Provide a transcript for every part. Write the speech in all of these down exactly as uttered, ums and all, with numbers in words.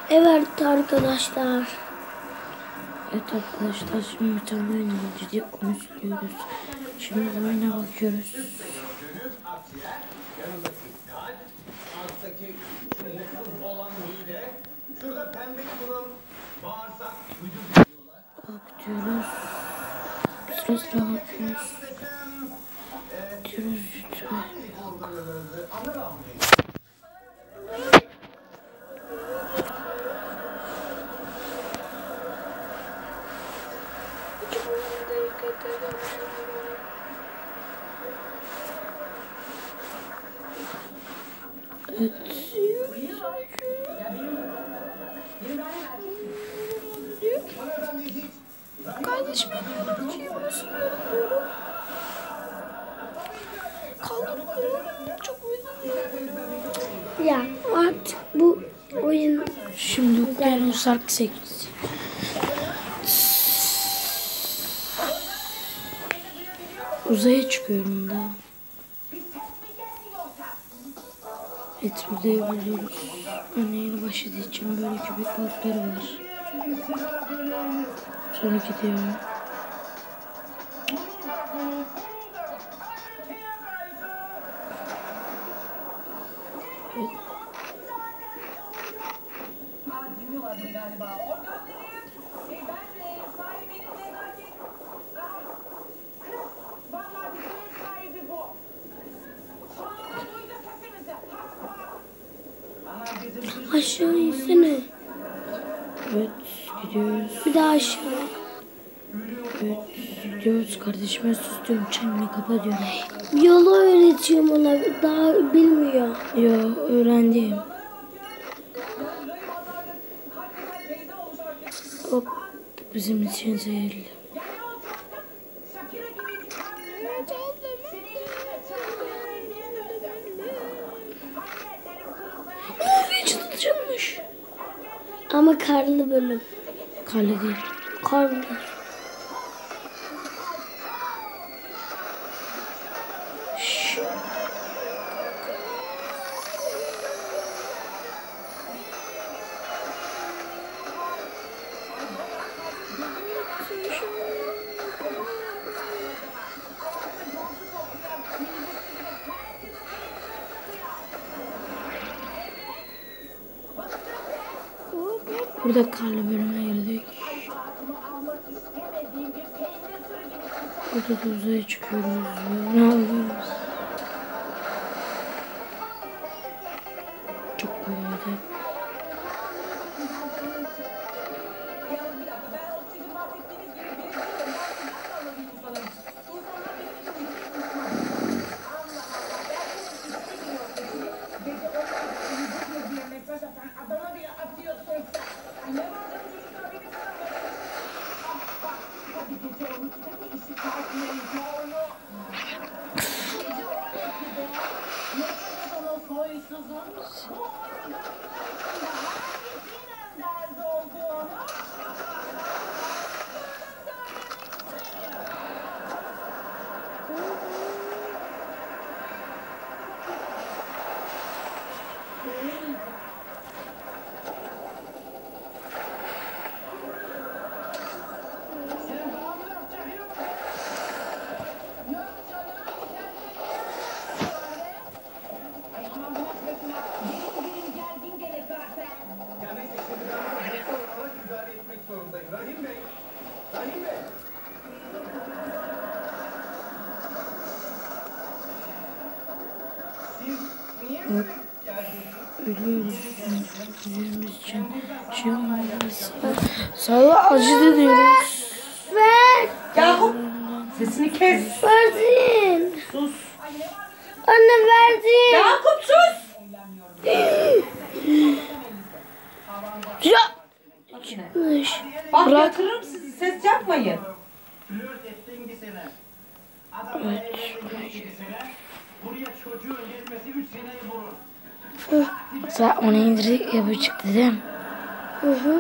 Evet arkadaşlar. Evet arkadaşlar, şimdi bir tane oyun ciddi onu sürüyoruz. Şimdi oyuna bakıyoruz. Bakıyoruz. Sıra sıra bakıyoruz. Bakıyoruz YouTube'a. Evet. Kardeşim ediyorum ki basıyorum. Kaldırıyorum. Çok üzülüyorum. Ya artık bu oyun Şimdi okuyalım şarkı sekiz. Uzaya çıkıyorum da. Etrafı buluyoruz. Anne yeni başladığı için böyle köpek balıkları var. Sonra gidiyorum. Evet. aşağı insene. Evet, gidiyoruz. Bir daha aşağı. Evet, gidiyoruz. Kardeşime sus diyorum, çeneni kapa diyorum. Yolu öğretiyorum ona. Daha bilmiyor. Yo, öğrendim. Hop, bizim için zehirli. Çıtırmış. Ama karlı bölüm. Kale değil. Karlı. Şşş. Burada karlı bölüme girdik. Burada da uzaya çıkıyoruz. Ne yapıyoruz? Çok kolaydı. Hop. Ölüyoruz. Yüzümüz için şey olmaz. Sana acıdı diyoruz. Ver. Yakup sesini kes. Verdin. Sus. Anne verdin. Yakup sus. Ya. Çıkmış. Bak Bırak. yatırırım sizi, ses yapmayın. Evet. Sen onu indirdik ya, bu çıktı değil mi? Hı hı.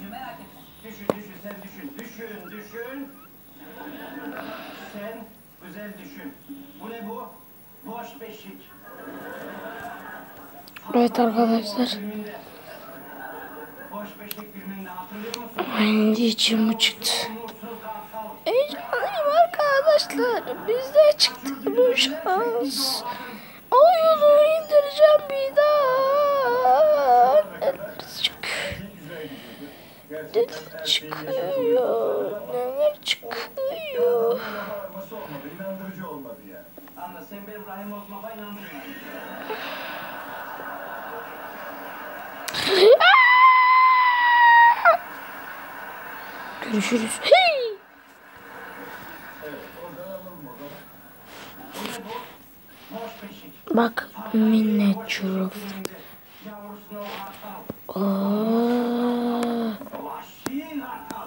Düşün, düşün, sen düşün, düşün, düşün. Sen güzel düşün. Bu ne bu? Boş beşik. Evet arkadaşlar. Filminde. Boş beşik filminde hatırlıyor musun? Aynı içim bu çıktı. Nursuz Kartal. Heyecanlıyım arkadaşlar. Bizde çıktı bu şans. Oyunu indireceğim bir daha. Neler çık. Neler çıkıyor. Neler çıkıyor. Nasıl olmadı? İnandırıcı olmadı yani. Anla sen benim Rahim olmama inandırma. Görüşürüz. Hey! Boş beşik. Bak minnetçuruf. Yavrusuna o Kartal. Aa, Vahşi Kartal.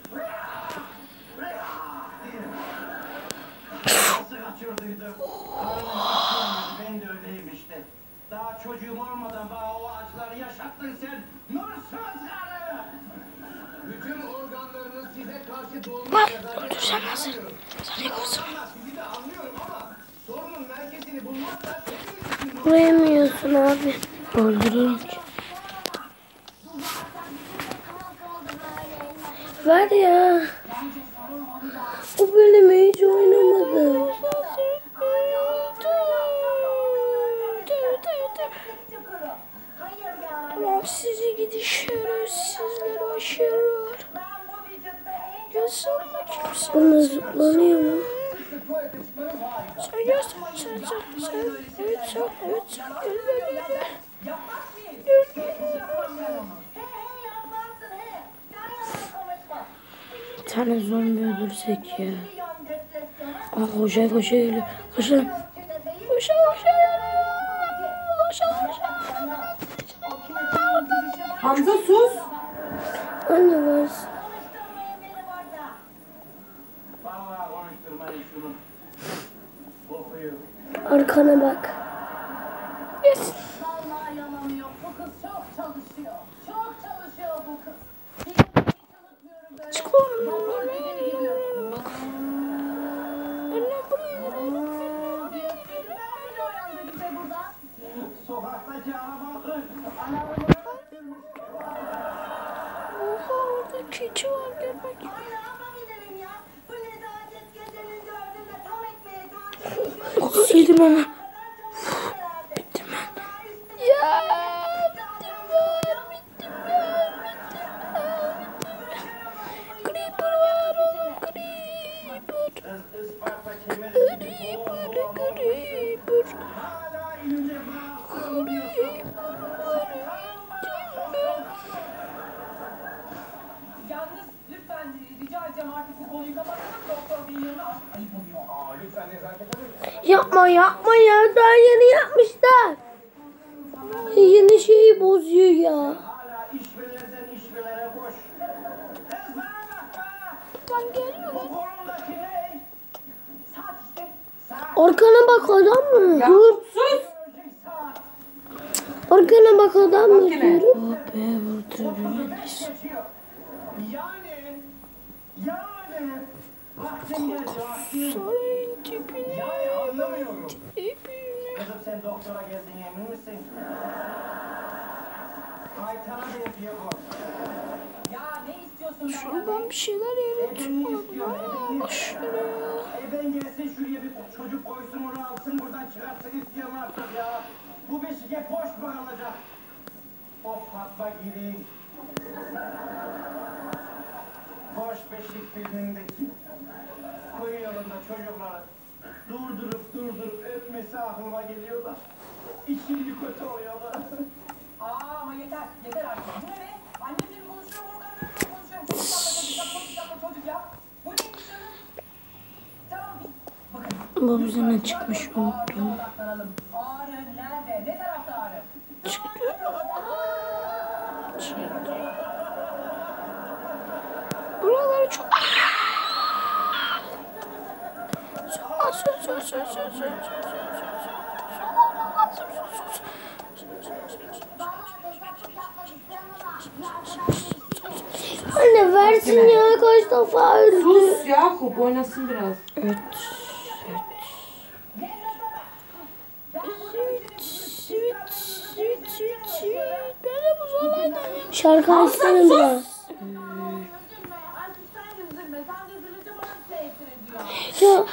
Nasıl kaçırdıydı? Ben de öyleyim işte. Daha çocuğum olmadan bana o acıları yaşattın sen. Nursuz karı! Bütün organlarınız size karşı dolmuş. bak öldürsem hazır. Sana olsun. Sizi de anlıyorum ama sorunun merkezini bulmazsak hepimiz için Koyamıyorsun abi. Öldürürüm ki. Var ya. O bölümü hiç oynamadım. Tamam sizi gidi şerefsizler aşırı. Göster bakayım sen. Buna zıplanıyor mu? Sen göster sen sen sen. Evet sen evet sen. Gel gel gel. Gel gel. Bir tane zombi öldürsek ya. Aa koşa koşa geliyor. Koşa. Koşa koşa. Koşa koşa. Hamza sus. Anne var. Vallahi konuşturmayın şunu. Kokuyor. Arkana bak. Yes. Vallahi yalan yok. Bu kız çok çalışıyor. Çok çalışıyor bu kız. Hiç unutmuyorum böyle. Çık oğlum. Babam bedeni gibi. Annem buraya. Ben bile uyandı bize burada. Sokaktaki arabaları anamı Oha orada keçi var gel bakayım. Ay ne yapabilirim ya? Bu nezaket gecenin dördünde tam ekmeğe tam çalışıyor. Sildim ama. Bittim ben. Ya bittim ben. Bittim ben. Bittim ben. Creeper var oğlum creeper. Isparta kemeri gibi Creeper boğum boğum creeper. hala ince masum diyorsun. Yalnız lütfen rica edeceğim artık bu konuyu kapatalım. Doktor Bey'in yanına artık ayıp oluyor. Aa, lütfen nezaket alın. Yapma yapma ya. Daha yeni yapmışlar. Yeni şeyi bozuyor ya. Hala işvelerden işvelere boş. Kız bana bak be! Lan geliyor. Bu kolundaki ne? Saat işte. Saat. Arkana bak adam mı? Ya Dur. sus. Biyolojik saat. Arkana bak adam mı Makine. diyorum. Oh be vurdu otuz beş geçiyor. Yani, yani, vaktin geldi vaktin. Sarayın tipini. Yani anlamıyorum. Tipini. Kızım sen doktora geldin emin misin? Kaytara benziyor bu. Ya ne istiyorsun benden? Şuradan bir şeyler Ebeni yaratıyor. istiyor, ebeni. Aa, şuraya. Eben gelsin şuraya bir çocuk koysun onu alsın buradan çıkarsın istiyorum artık ya. Bu beşike boş mu kalacak? Of Fatma Giri. Boş beşik filmindeki koyu yolunda çocukları durdurup durdurup öpmesi aklıma geliyor da içim bir kötü oluyor da. Aa ama yeter. Yeter artık. Bu ne be? Annem gibi konuşuyorum. Organlarımla konuşuyorum. Çocuk yapma çocuk yapma çocuk yapma çocuk yap. Bu neymiş canım? Tamam biz. Bakın. Bu bize ne çıkmış Ağrıya unuttum. odaklanalım. Ağrı nerede? Ne tarafta ağrı? Buraları çok... Sür sür sür sür sür Anne versin ya kaç defa öldü. Sus Yakup oynasın biraz. Evet. Evet Şarkı açsana biraz. Üzülme. Artık sen üzülme. Sen de üzülünce bana tesir ediyor. Ya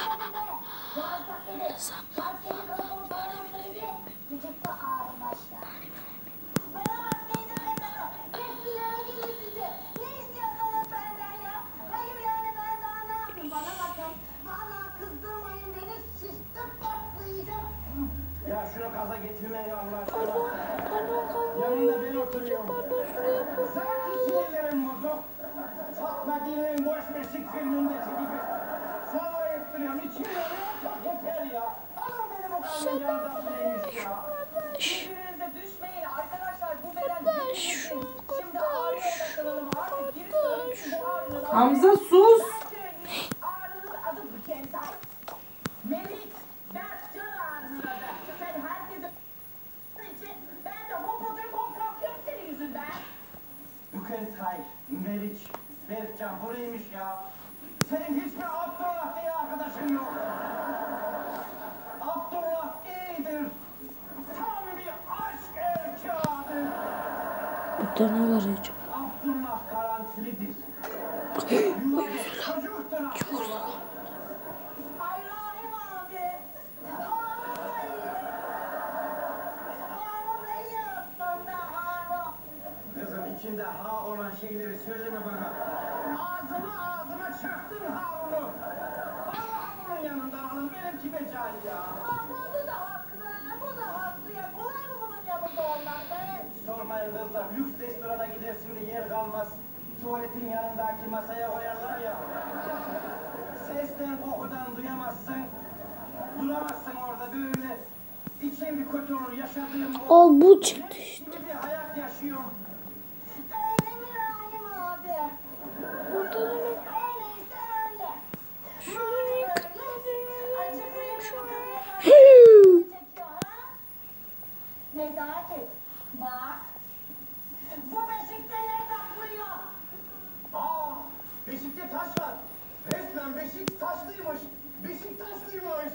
Ya şunu gaza getirmeyin Allah aşkına. Yanında ben oturuyorum. Sanki sinirlerim bozuk. Fatma Gül'ün boş beşik filmindeki gibi. Sallayıp duruyorum. İçim yanıyor. Çok yeter ya. Alın beni bu kadın yanında neymiş ya. Birbirinize düşmeyin arkadaşlar. Bu beden hepimizin. Şimdi ağrıya odaklanalım. Artık geri söyleyin bu ağrının adı. Hamza sus. Ben söyleyeyim. Ağrının adı Bükentay. Melik. Berkcan ağrının adı. Sen herkese için ben de hop oturup hop kalkıyorum senin yüzünden. Bükentay, Meriç, Berkcan bu neymiş ya? Senin hiçbir Abdullah diye arkadaşın yok. Abdullah iyidir. Tam bir aşk erkağıdır. Burada ne var acaba? Abdullah garantilidir. Yuvalı çocuktur Abdullah. Ay Rahim abi. Ay. Harun ne yaptın da Harun? Kızım içinde ha olan şeyleri söyleme bana. Ağzıma ağzıma çaktın Harun'u. Vallahi bunun yanından alın benimki becai ya. Aa, bu da haklı. Bu da haklı ya. Kolay mı bunun yanında olmak be? Sormayın kızlar, lüks restorana gidersin de yer kalmaz. Tuvaletin yanındaki masaya koyarlar ya. Sesten, kokudan duyamazsın. Duramazsın orada böyle. İçin bir kötü olur, yaşadığım o... al bu çıktı işte. gibi bir hayat yaşıyorum. Öyle mi Rahim abi? Öyleyse öyle. Madem öyle, acıklayayım bakalım. Çekiyor ha? Nezaket, bak. Bu beşikte ne saklıyor? Aa, Beşik'te taş var. Resmen Beşik taşlıymış. Beşik taşlıymış.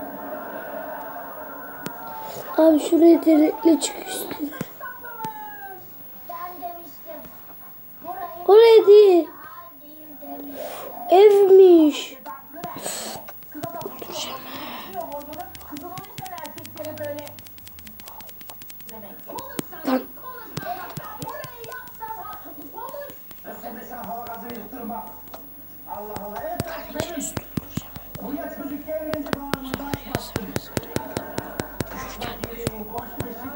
Abi şuraya delikli çık istiyorum. Saklamış. Ben demiştim. Burayı Oraya değil. hal değil demiştim. Evmiş. Kıza da bakıyor ordunu. Kızın o yüzden erkeklere böyle demek. Konuşsana, konuşsana. Burayı yapsam haklı. Konuş. Sen de sen hava gazı verip durma. Allah Allah. Evet, benim. Buraya çocuk gelmeyince bağırma. Daha bastım. Boş Beşik.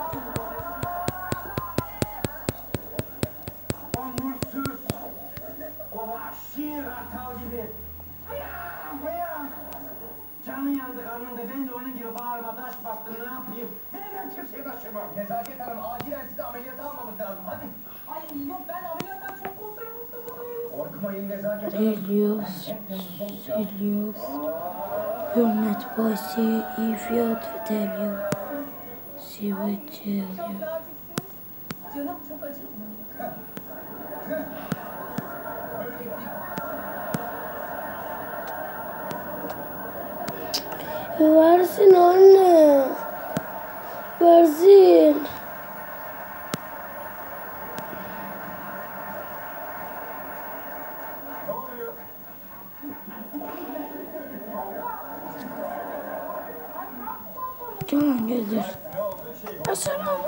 O nursuz. O vahşi ratal gibi. Bıyam bıyam. Canı yandı karnında. Ben de onun gibi bağırma taş bastım. Ne yapayım? Nereden kimseye taşımam. Nezaket Hanım acilen sizi ameliyata almamız lazım. Hadi. Ay yok ben ameliyattan çok korkuyorum Mustafa Bey. Korkmayın Nezaket Hanım. Geliyoruz. Geliyoruz. Hürmet bahsi, ifiyat ve tevye. Sivet geliyor. Çok daha tiksin. Canım çok acıktı. Versin anne. Versin. Ne oluyor? Can gelir. Ne oldu? Şey, Asana.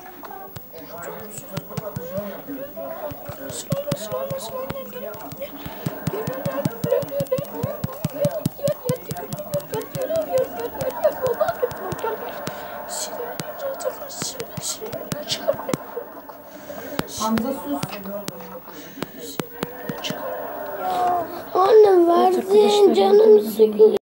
çocuk atışını yapıyor. Hamza sus. Anne versin canım sıkılıyor.